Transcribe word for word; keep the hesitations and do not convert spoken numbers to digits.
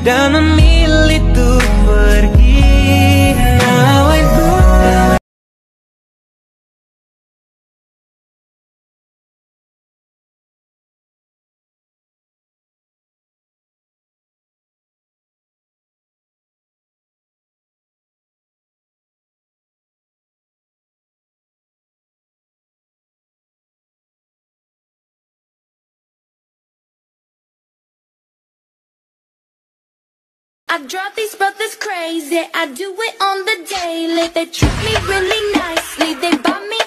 dan memilih untuk pergi. Now I know. I drive these brothers crazy, I do it on the daily. They treat me really nicely, they buy me